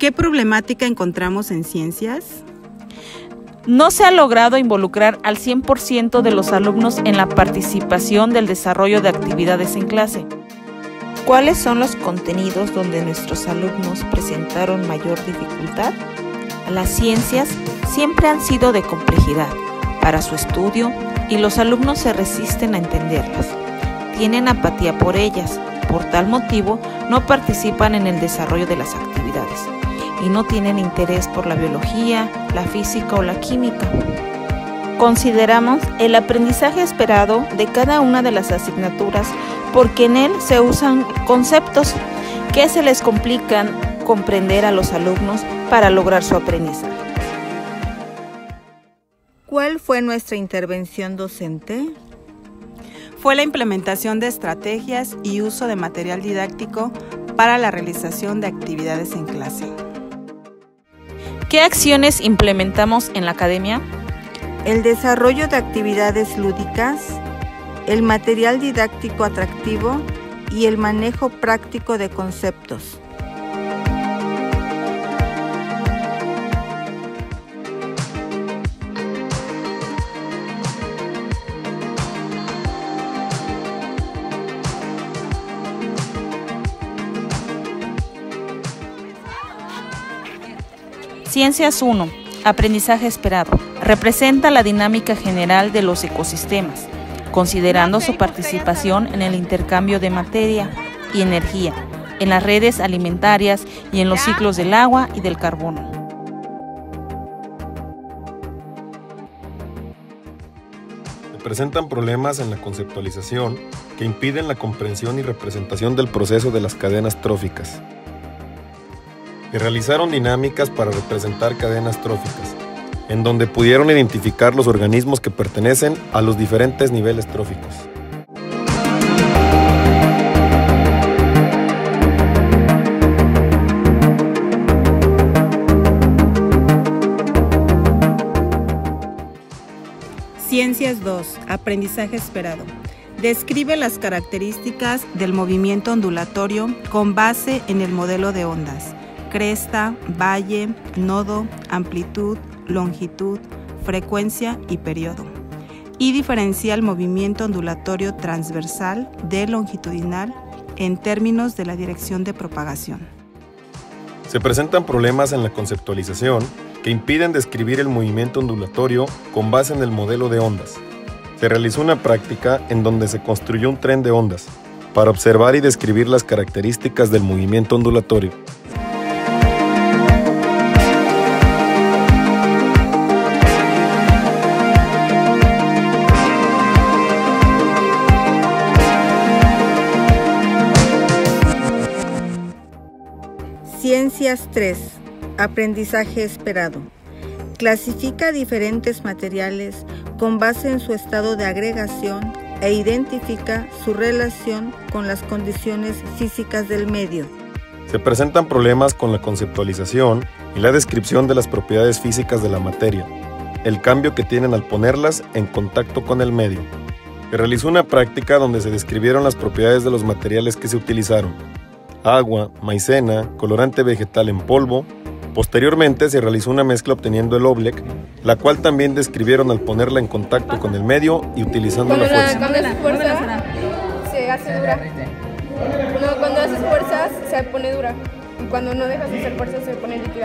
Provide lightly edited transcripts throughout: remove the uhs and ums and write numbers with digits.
¿Qué problemática encontramos en ciencias? No se ha logrado involucrar al 100% de los alumnos en la participación del desarrollo de actividades en clase. ¿Cuáles son los contenidos donde nuestros alumnos presentaron mayor dificultad? Las ciencias siempre han sido de complejidad para su estudio y los alumnos se resisten a entenderlas. Tienen apatía por ellas, por tal motivo no participan en el desarrollo de las actividades y no tienen interés por la biología, la física o la química. Consideramos el aprendizaje esperado de cada una de las asignaturas porque en él se usan conceptos que se les complican comprender a los alumnos para lograr su aprendizaje. ¿Cuál fue nuestra intervención docente? Fue la implementación de estrategias y uso de material didáctico para la realización de actividades en clase. ¿Qué acciones implementamos en la academia? El desarrollo de actividades lúdicas, el material didáctico atractivo y el manejo práctico de conceptos. Ciencias 1. Aprendizaje esperado. Representa la dinámica general de los ecosistemas, considerando su participación en el intercambio de materia y energía, en las redes alimentarias y en los ciclos del agua y del carbono. Se presentan problemas en la conceptualización que impiden la comprensión y representación del proceso de las cadenas tróficas. Se realizaron dinámicas para representar cadenas tróficas, en donde pudieron identificar los organismos que pertenecen a los diferentes niveles tróficos. Ciencias 2. Aprendizaje esperado. Describe las características del movimiento ondulatorio con base en el modelo de ondas: cresta, valle, nodo, amplitud, longitud, frecuencia y periodo. Y diferencia el movimiento ondulatorio transversal de longitudinal en términos de la dirección de propagación. Se presentan problemas en la conceptualización que impiden describir el movimiento ondulatorio con base en el modelo de ondas. Se realizó una práctica en donde se construyó un tren de ondas para observar y describir las características del movimiento ondulatorio. Ciencias 3. Aprendizaje esperado. Clasifica diferentes materiales con base en su estado de agregación e identifica su relación con las condiciones físicas del medio. Se presentan problemas con la conceptualización y la descripción de las propiedades físicas de la materia, el cambio que tienen al ponerlas en contacto con el medio. Se realizó una práctica donde se describieron las propiedades de los materiales que se utilizaron: agua, maicena, colorante vegetal en polvo. Posteriormente se realizó una mezcla obteniendo el óblec, la cual también describieron al ponerla en contacto con el medio y utilizando la fuerza. Cuando haces fuerza, se hace dura. Cuando haces fuerzas, se pone dura. Y cuando no dejas de hacer fuerza, se pone líquida.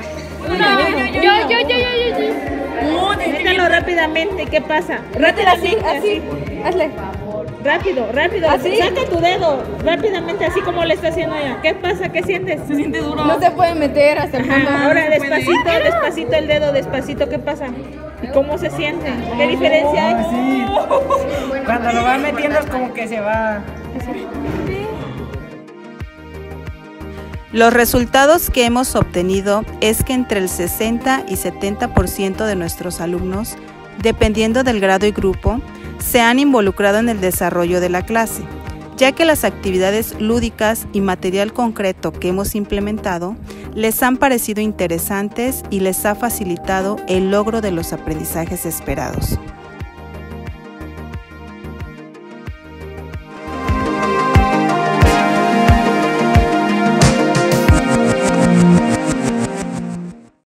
Mételo rápidamente, ¿qué pasa? Rápidamente, así. Hazle. Rápido, ¿así? Saca tu dedo, rápidamente, así como le está haciendo ella. ¿Qué pasa? ¿Qué sientes? Se siente duro. No se puede meter hasta el fondo. Ahora despacito el dedo, despacito, ¿qué pasa? ¿Y cómo se siente? ¿Qué diferencia hay? Sí. Cuando lo va metiendo es como que se va. Los resultados que hemos obtenido es que entre el 60 y 70% de nuestros alumnos, dependiendo del grado y grupo, se han involucrado en el desarrollo de la clase, ya que las actividades lúdicas y material concreto que hemos implementado les han parecido interesantes y les ha facilitado el logro de los aprendizajes esperados.